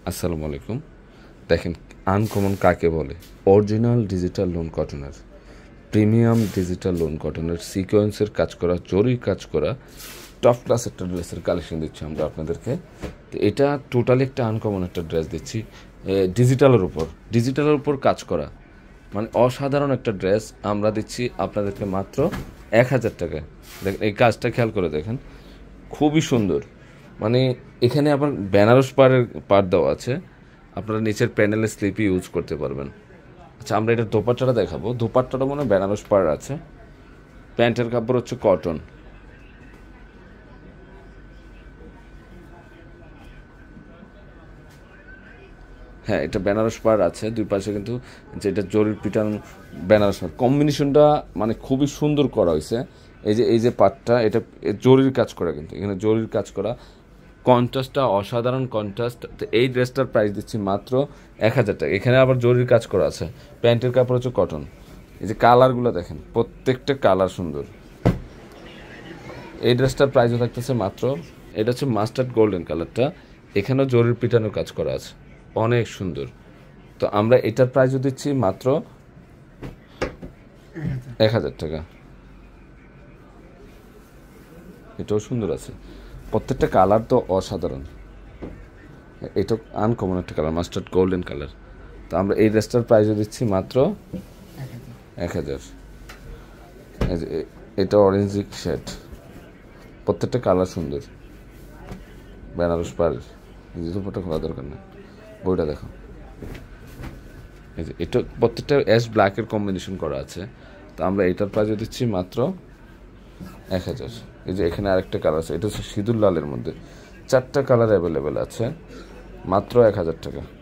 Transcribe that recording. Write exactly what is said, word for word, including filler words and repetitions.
আসসালামু আলাইকুম। দেখেন আনকমন কাকে বলে? অরিজিনাল ডিজিটাল লোন কটনের, প্রিমিয়াম ডিজিটাল লোন কটনের সিকোয়েন্সের কাজ করা, জরির কাজ করা টপ ক্লাস একটা ড্রেসের কালেকশন দিচ্ছি আমরা আপনাদেরকে। তো এটা টোটালি একটা আনকমন একটা ড্রেস দিচ্ছি ডিজিটালের উপর, ডিজিটালের উপর কাজ করা, মানে অসাধারণ একটা ড্রেস আমরা দিচ্ছি আপনাদেরকে মাত্র এক হাজার টাকায়। দেখেন এই কাজটা খেয়াল করে দেখেন, খুবই সুন্দর। মানে এখানে আবার বেনারস পাড়ের পাড় দেওয়া আছে, আপনারা নিচের প্যানেলে স্লিপই ইউজ করতে পারবেন। আচ্ছা, আমরা এটা দোপাট্টাটা দেখাবো। দোপাট্টাটা মনে হয় বেনারস পাড় আছে, প্যান্টের কাপড় হচ্ছে কটন। হ্যাঁ, এটা বেনারস পাড় আছে, দুই পাশে কিন্তু যেটা জরির পিটান বেনারস পাড় কম্বিনেশনটা মানে খুবই সুন্দর করা হয়েছে। এই যে এই যে পাটটা, এটা জরির কাজ করা, কিন্তু এখানে জরির কাজ করা, কন্ট্রাস্টটা অসাধারণ কন্ট্রাস্ট। তো এই ড্রেসটার প্রাইস দিচ্ছি মাত্র এক হাজার টাকা। এখানে আবার জরির কাজ করা আছে, প্যান্টের কাপড় হচ্ছে কটন। এই যে কালারগুলো দেখেন, প্রত্যেকটা কালার সুন্দর। এই ড্রেসটার প্রাইসও থাকতেছে মাত্র, এটা হচ্ছে মাস্টার্ড গোল্ডেন কালারটা, এখানেও জরির পিটানোর কাজ করা আছে, অনেক সুন্দর। তো আমরা এটার প্রাইসও দিচ্ছি মাত্র এক হাজার টাকা। এটাও সুন্দর আছে, প্রত্যেকটা কালার তো অসাধারণ। এটা আনকমন একটা কালার, মাস্টার্ড গোল্ডেন কালার। তো আমরা এই ড্রেসটার প্রাইসও দিচ্ছি মাত্র এক হাজার। এটা অরেঞ্জ শেড, প্রত্যেকটা কালার সুন্দর, বেনারস পাড়। দুটোটা খোলা দরকার না, বইটা দেখো। এই যে এটা প্রত্যেকটা অ্যাশ ব্ল্যাকের কম্বিনেশন করা আছে। তো আমরা এটার প্রাইসও দিচ্ছি মাত্র এক হাজার। এই যে এখানে আরেকটা কালার আছে, এটা হচ্ছে সিঁদুর লালের মধ্যে, চারটা কালার অ্যাভেলেবেল আছে, মাত্র এক হাজার টাকা।